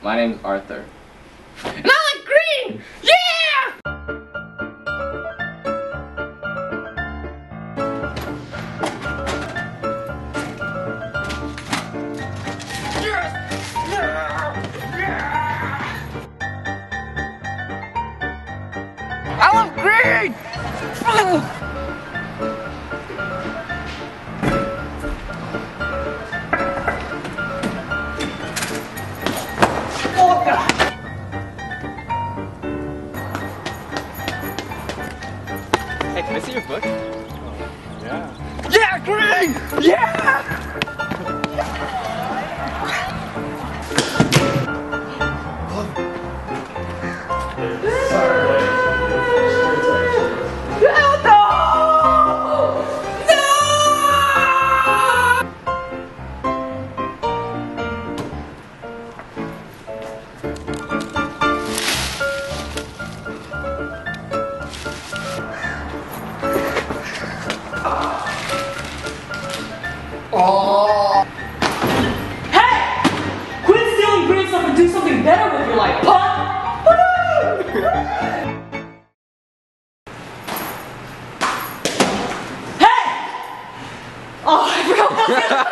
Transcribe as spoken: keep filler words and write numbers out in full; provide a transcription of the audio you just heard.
My name's Arthur. And I like green! Yeah! Yes! Yeah! Yeah! I love green! Oh God! Hey, can I see your book? Oh, yeah. Yeah, green! Yeah! Oh. Hey! Quit stealing green stuff and do something better with your life, punk! Hey! Oh, I forgot.